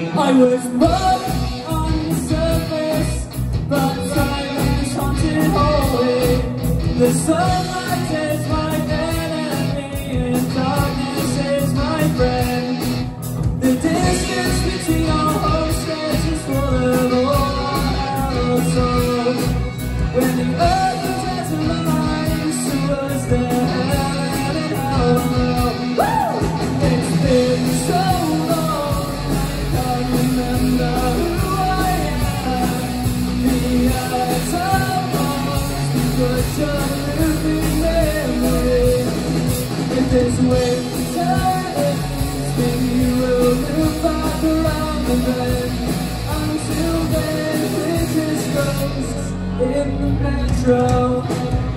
I was born on the surface, but time is haunted hallway. The sunlight is my enemy, and darkness is my friend. The distance between our hostess is full of all our souls. When the earth was at a line, so was there heaven and hell. It's been so long, I can't remember who I am. The atoms was just living memory. If there's winter, then you will look back around the bend. Until then, we're just ghosts in the metro.